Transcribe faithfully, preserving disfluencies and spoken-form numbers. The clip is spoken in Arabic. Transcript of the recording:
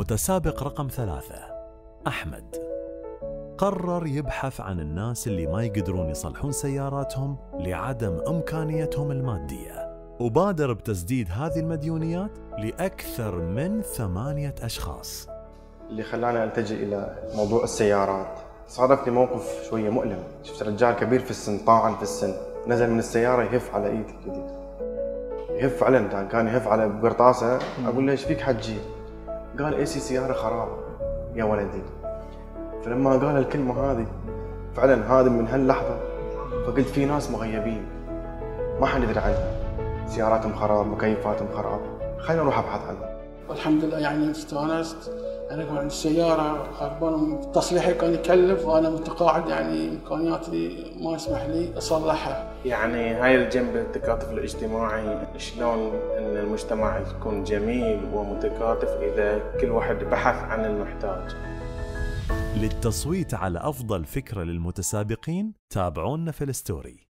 المتسابق رقم ثلاثة أحمد قرر يبحث عن الناس اللي ما يقدرون يصلحون سياراتهم لعدم إمكانيتهم المادية، وبادر بتسديد هذه المديونيات لأكثر من ثمانية أشخاص. اللي خلاني ألتجئ إلى موضوع السيارات، صادف لي موقف شوية مؤلم. شفت رجال كبير في السن، طاعن في السن، نزل من السيارة يهف على إيدي الجديد، يهف فعلا، كان يهف على بقرطاسة. أقول له إيش فيك حجي؟ قال إي سي سيارة خراب يا ولدي. فلما قال الكلمة هذه فعلا هذه من هاللحظة فقلت في ناس مغيبين ما حد يدري عنهم، سياراتهم خراب، مكيفاتهم خراب، خليني اروح ابحث عنهم. والحمد لله يعني استانست. انا كان عندي السيارة خربانة، تصليحها كان يكلف وانا متقاعد، يعني امكانياتي ما يسمح لي اصلحها. يعني هاي الجنب التكاتف الاجتماعي، شلون ان المجتمع يكون جميل ومتكاتف اذا كل واحد بحث عن المحتاج. للتصويت على أفضل فكرة للمتسابقين تابعونا في الستوري.